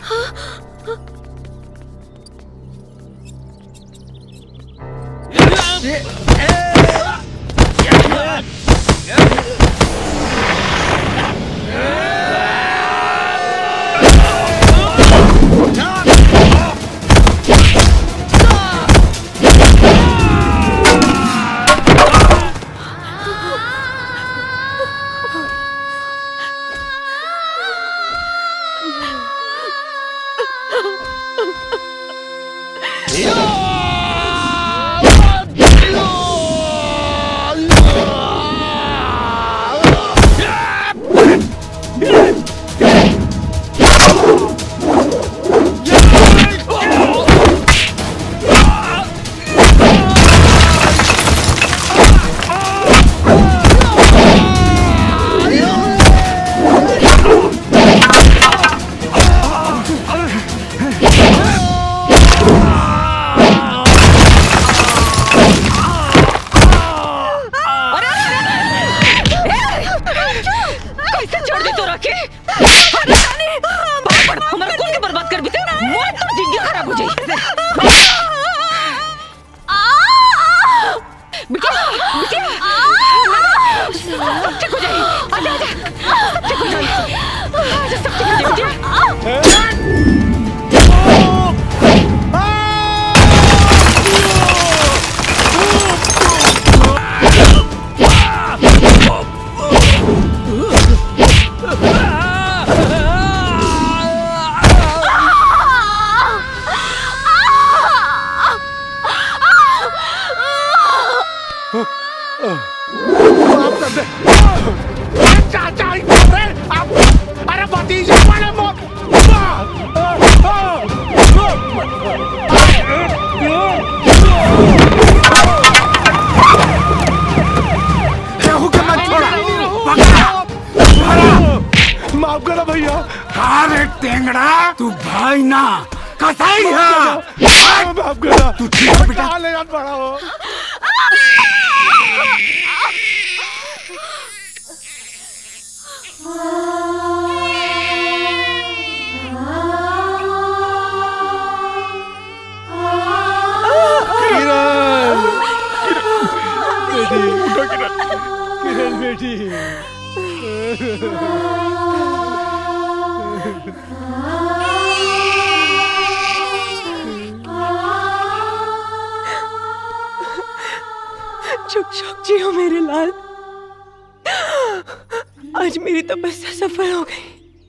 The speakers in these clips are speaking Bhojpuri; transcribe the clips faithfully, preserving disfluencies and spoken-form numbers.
चुप चुप जियो मेरे लाल, आज मेरी तपस्या सफल हो गई।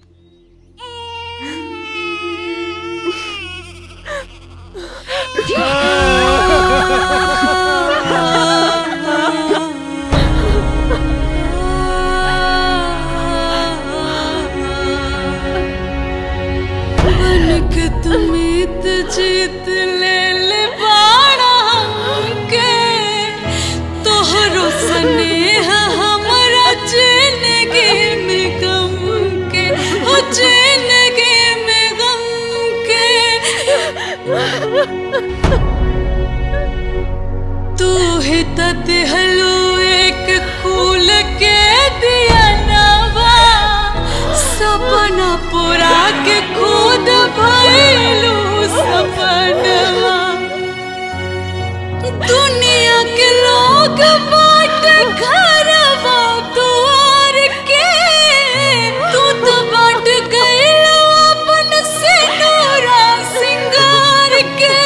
बनक तुमीत जीत ले ले बाड़ा हमके, तोहरो स्नेह हमरा जिंदगी में गम के, हो जिंदगी में गम के। तू ही तहलू एक फूल के दिया नवा, सपना पूरा के खुद भइलू सपनवा। दुनिया के लोग बाट घरवा दुआर के, तू तो बाट गइल अपन सिंदूरा सिंगार के।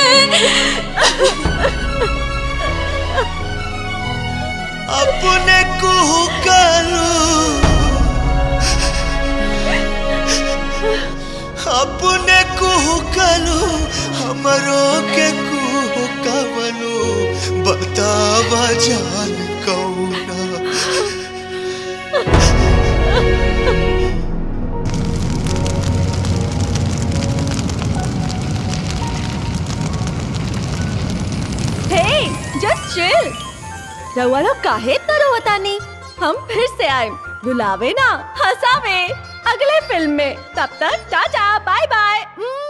अपने कुहू करू, अपने कुहू करू, हमरो के कुहू कवलू, बतावा जान कौना। Hey, just chill. रउआ लोग काहे इतना रोवतानी? हम फिर से आए, रुलावे ना हंसावे अगले फिल्म में। तब तक टाटा बाय बाय।